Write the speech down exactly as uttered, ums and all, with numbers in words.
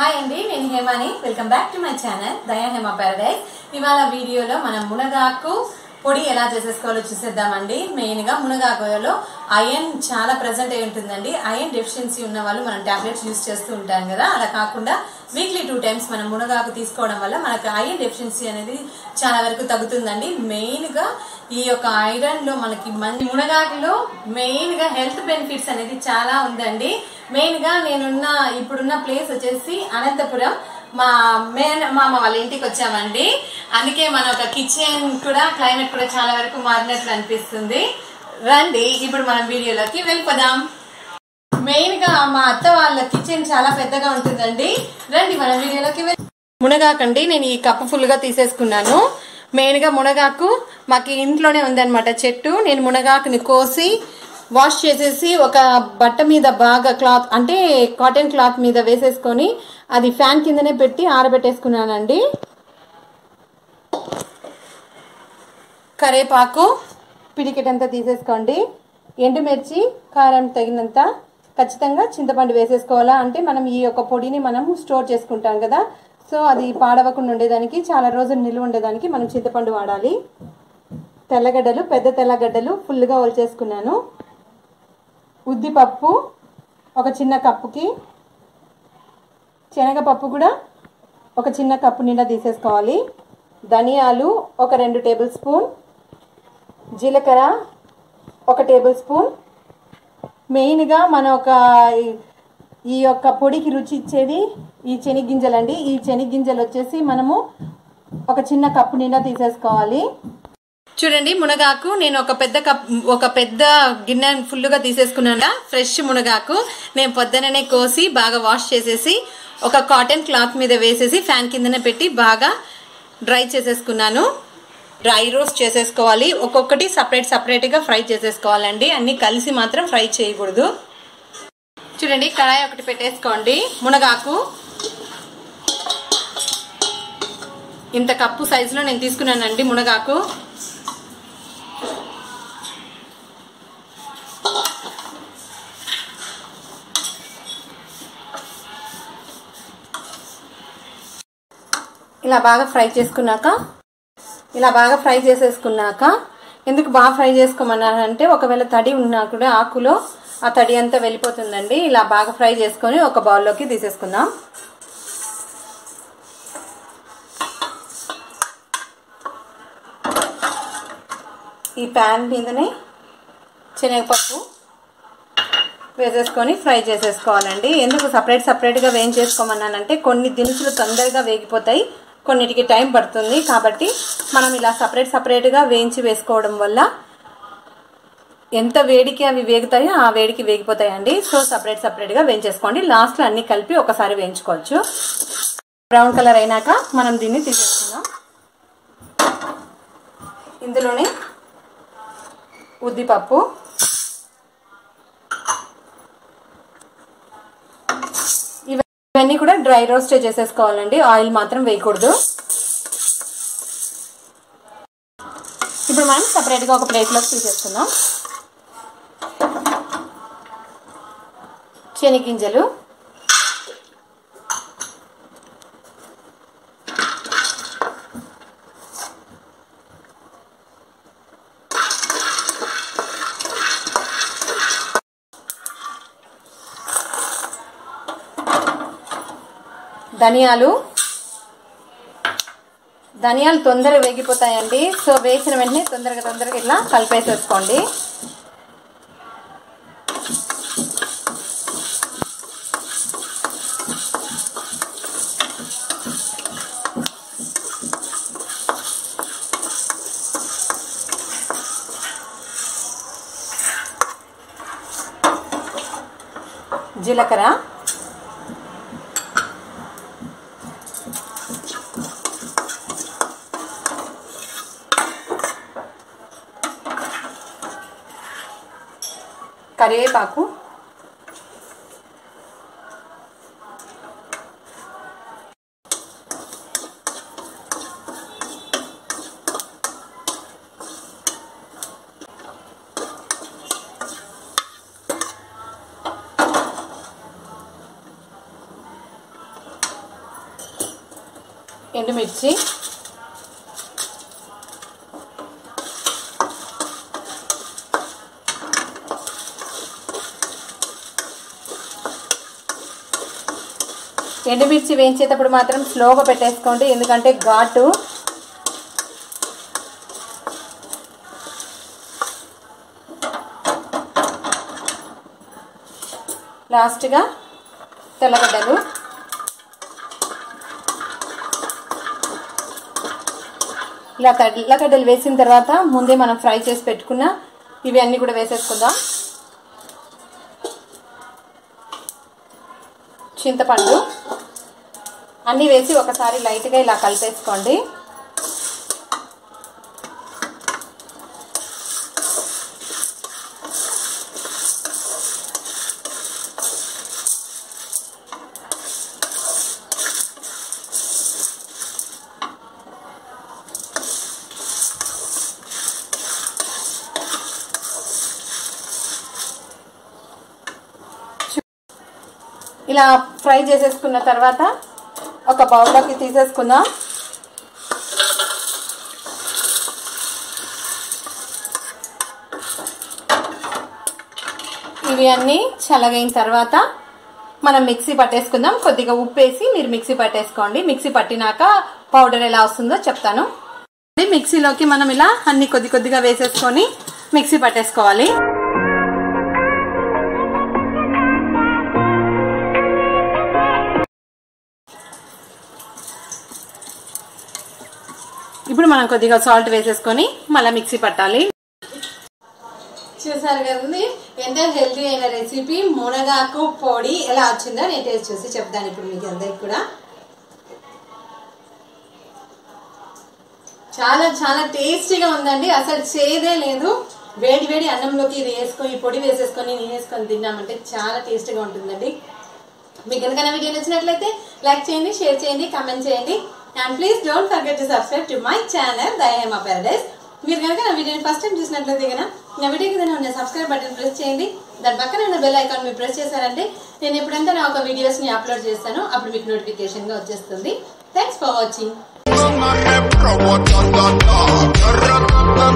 Hi అండి, నేను Hemani. Welcome back to my channel Daya Hema paradise. ఇవాళ వీడియోలో మనం మునగాకు పొడి ఎలా చేసేసుకోవాలో చూసేద్దామండి. మెయిన్ గా మునగాకులో ఐరన్ చాలా ప్రెసెంట్ అయి ఉంటుందండి. ఐరన్ డెఫిషియన్సీ ఉన్న వాళ్ళు మనం టాబ్లెట్స్ యూజ్ చేస్తూ ఉంటాం కదా, అలా కాకుండా వీక్లీ టూ టైమ్స్ మనం మునగాకు తీసుకోవడం వల్ల మనకు ఐరన్ డెఫిషియన్సీ అనేది చాలా వరకు తగ్గుతుందండి. మెయిన్ గా ఈ యొక్క ఐరన్ లో మనకి మంచి మునగాకులో మెయిన్ గా హెల్త్ బెనిఫిట్స్ అనేది చాలా ఉందండి. మెయిన్ గా నేనున్న ఇప్పుడున్న ప్లేస్ వచ్చేసి అనంతపురం. మా మేన మామ వాళ్ళ ఇంటికి వచ్చామండి. అందుకే మన ఒక కిచెన్ కూడా క్లైమేట్ కూడా చాలా వరకు మారినట్లు అనిపిస్తుంది. రండి ఇప్పుడు మనం వీడియోలోకి వెళ్ళిపోదాం. మెయిన్ గా మా అత్త వాళ్ళ కిచెన్ చాలా పెద్దగా ఉంటుందండి. రండి మనం వీడియోలోకి వెళ్ళి మునగాకండి నేను ఈ కప్పు ఫుల్ గా తీసేసుకున్నాను. మెయిన్ గా మునగాకు మాకు ఇంట్లోనే ఉందన్నమాట చెట్టు. నేను మునగాకుని కోసి వాష్ చేసేసి ఒక బట్ట మీద బాగా క్లాత్ అంటే కాటన్ క్లాత్ మీద వేసేసుకొని అది ఫ్యాన్ కిందనే పెట్టి ఆరబెట్టేసుకున్నానండి. కరేపాకు పిడికెటంతా తీసేసుకోండి. ఎండుమిర్చి కారం తగినంత, ఖచ్చితంగా చింతపండు వేసేసుకోవాలా. అంటే మనం ఈ యొక్క పొడిని మనం స్టోర్ చేసుకుంటాం కదా, సో అది పాడవకుండా ఉండేదానికి, చాలా రోజులు నిల్వ ఉండేదానికి మనం చింతపండు వాడాలి. తెల్లగడ్డలు, పెద్ద తెల్లగడ్డలు ఫుల్గా ఒలిచేసుకున్నాను. ఉద్దిపప్పు ఒక చిన్న కప్పుకి, శనగపప్పు కూడా ఒక చిన్న కప్పు నిండా తీసేసుకోవాలి. ధనియాలు ఒక రెండు టేబుల్ స్పూన్, జీలకర్ర ఒక టేబుల్ స్పూన్. మెయిన్గా మన ఒక ఈ యొక్క పొడికి రుచి ఇచ్చేది ఈ శనగగింజలండి. ఈ శనగగింజలు వచ్చేసి మనము ఒక చిన్న కప్పు నిండా తీసేసుకోవాలి. చూడండి, మునగాకు నేను ఒక పెద్ద కప్ ఒక పెద్ద గిన్నె ఫుల్గా తీసేసుకున్నాను. ఫ్రెష్ మునగాకు నేను పొద్దుననే కోసి బాగా వాష్ చేసేసి ఒక కాటన్ క్లాత్ మీద వేసేసి ఫ్యాన్ కిందనే పెట్టి బాగా డ్రై చేసేసుకున్నాను. డ్రై రోస్ట్ చేసేసుకోవాలి. ఒక్కొక్కటి సపరేట్ సపరేట్గా ఫ్రై చేసేసుకోవాలండి, అన్ని కలిసి మాత్రం ఫ్రై చేయకూడదు. చూడండి, కడాయి ఒకటి పెట్టేసుకోండి. మునగాకు ఇంత కప్పు సైజులో నేను తీసుకున్నానండి మునగాకు. ఇలా బాగా ఫ్రై చేసుకున్నాక ఇలా బాగా ఫ్రై చేసేసుకున్నాక ఎందుకు బాగా ఫ్రై చేసుకోమన్నారంటే ఒకవేళ తడి ఉన్నా కూడా ఆకులో ఆ తడి అంతా వెళ్ళిపోతుందండి. ఇలా బాగా ఫ్రై చేసుకొని ఒక బౌల్లోకి తీసేసుకుందాం. ఈ ప్యాన్ మీదనే శనగపప్పు వేసేసుకొని ఫ్రై చేసేసుకోవాలండి. ఎందుకు సపరేట్ సపరేట్గా వేయించేసుకోమన్నానంటే కొన్ని దినుసులు తొందరగా వేగిపోతాయి, కొన్నిటికి టైం పడుతుంది. కాబట్టి మనం ఇలా సపరేట్ సపరేట్గా వేయించి వేసుకోవడం వల్ల ఎంత వేడికి అవి వేగుతాయో ఆ వేడికి వేగిపోతాయండి. సో సపరేట్ సపరేట్గా వేయించేసుకోండి. లాస్ట్లో అన్ని కలిపి ఒకసారి వేయించుకోవచ్చు. బ్రౌన్ కలర్ అయినాక మనం దీన్ని తీసేసుకుందాం. ఇందులోనే ఉద్దిపప్పు, ఇవన్నీ కూడా డ్రై రోస్ట్ చేసేసుకోవాలండి, ఆయిల్ మాత్రం వేయకూడదు. ఇప్పుడు మనం సపరేట్గా ఒక ప్లేట్లోకి తీసేసుకుందాం. శనగగింజలు, ధనియాలు ధనియాలు తొందరగా వేగిపోతాయండి. సో వేసిన వెంటనే తొందరగా తొందరగా ఇట్లా కలిపేసేసుకోండి. జీలకర్ర, కరివేపాకు, ఎండుమిర్చి, ఎండుమిర్చి వేయించేటప్పుడు మాత్రం స్లోగా పెట్టేసుకోండి, ఎందుకంటే ఘాటు. లాస్ట్గా తెల్లగడ్డలు, ఇలా తెల్లగడ్డలు వేసిన తర్వాత ముందే మనం ఫ్రై చేసి పెట్టుకున్న ఇవి అన్నీ కూడా వేసేసుకుందాం. చింతపండు అన్నీ వేసి ఒకసారి లైట్గా ఇలా కలిపేసుకోండి. ఇలా ఫ్రై చేసేసుకున్న తర్వాత ఒక బౌల్లోకి తీసేసుకుందాం. ఇవి అన్నీ చల్లగైన తర్వాత మనం మిక్సీ పట్టేసుకుందాం. కొద్దిగా ఉప్పు వేసి మీరు మిక్సీ పట్టేసుకోండి. మిక్సీ పట్టినాక పౌడర్ ఎలా వస్తుందో చెప్తాను. మిక్సీలోకి మనం ఇలా అన్ని కొద్ది కొద్దిగా వేసేసుకొని మిక్సీ పట్టేసుకోవాలి. ఇప్పుడు మనం కొద్దిగా సాల్ట్ వేసేసుకొని మళ్ళీ మిక్సీ పట్టాలి. చూసారు కదండి, ఎంత హెల్తీ అయిన రెసిపీ మునగాకు పొడి ఎలా వచ్చిందో నేను టేస్ట్ చూసి చెప్తాను ఇప్పుడు మీకు అందరికి కూడా. చాలా చాలా టేస్టీగా ఉందండి, అసలు చేదే లేదు. వేడి వేడి అన్నంలోకి ఇది వేసుకొని పొడి వేసేసుకొని నేను వేసుకొని తిన్నామంటే చాలా టేస్టీగా ఉంటుందండి. మీకు కనుక వీడియో నచ్చినట్లయితే లైక్ చేయండి, షేర్ చేయండి, కామెంట్ చేయండి. And please don't forget to subscribe to my channel Dayahema Paradise. మీరు కనుక నా వీడియోని ఫస్ట్ టైం చూసినట్లయితే కనుక నా వీడియోకి ఏదైనా ఉన్న సబ్స్క్రైబ్ బటన్ ప్రెస్ చేయండి. దాని పక్కన ఉన్న బెల్ ఐకాన్ మీరు ప్రెస్ చేశారంటే నేను ఎప్పుడంతా నా ఒక వీడియోస్ని అప్లోడ్ చేస్తాను, అప్పుడు మీకు నోటిఫికేషన్గా వచ్చేస్తుంది. Thanks for watching.